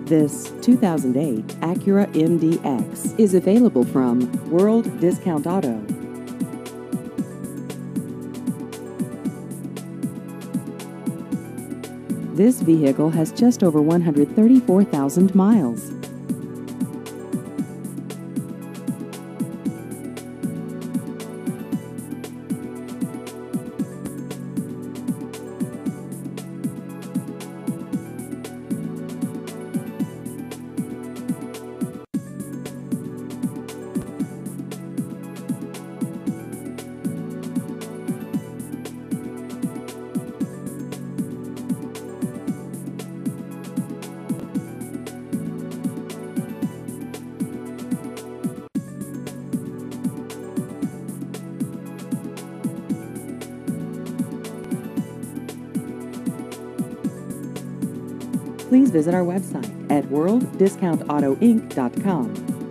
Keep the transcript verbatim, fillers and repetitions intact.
This two thousand eight Acura M D X is available from World Discount Auto. This vehicle has just over one hundred thirty-four thousand miles. Please visit our website at world discount auto inc dot com.